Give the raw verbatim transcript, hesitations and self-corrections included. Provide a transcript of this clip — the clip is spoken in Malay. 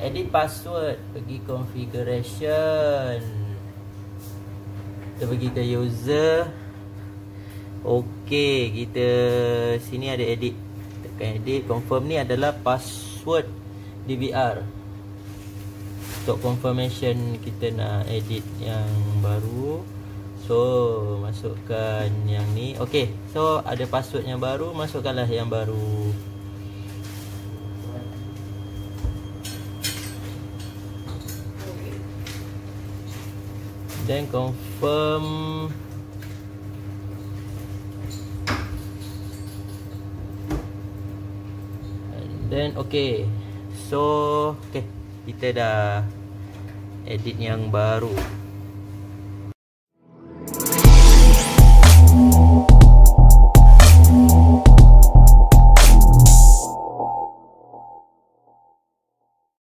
edit password, pergi configuration, kita pergi ke user. Okey, kita sini ada edit, tekan edit. Confirm ni adalah password D V R. Untuk confirmation kita nak edit yang baru, so masukkan yang ni. Okey, so ada password yang baru, masukkanlah yang baru. Then confirm. And then okay. So okay, kita dah edit yang baru.